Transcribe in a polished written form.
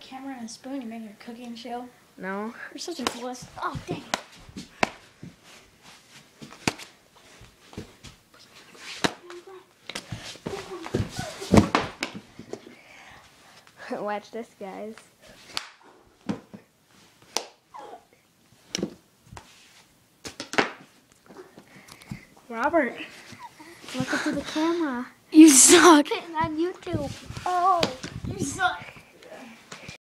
camera and a spoon. You making a cooking show? No. You're such a wuss. Oh, dang it. Watch this, guys. Robert, Look into the camera. you suck. On YouTube. Oh, you suck.